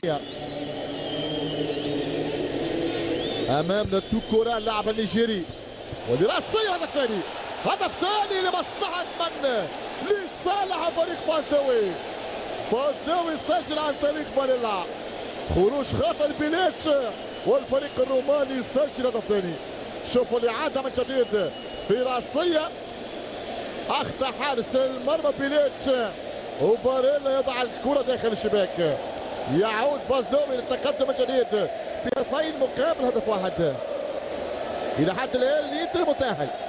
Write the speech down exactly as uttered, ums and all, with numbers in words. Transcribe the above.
امامنا توكورا اللاعب النيجيري ولراسية هدف ثاني، هدف ثاني لمصلحة من؟ لصالح فريق بازداوي. بازداوي سجل عن طريق باريلا، خروج خاطر بيليتش والفريق الروماني سجل هدف ثاني. شوفوا الإعادة من جديد في راسية أخطأ حارس المرمى بيليتش وفاريلا يضع الكرة داخل الشباك. يعود بازداوي للتقدم من جديد بهدفين مقابل هدف واحد. إلى حد الآن ليتر متأهل.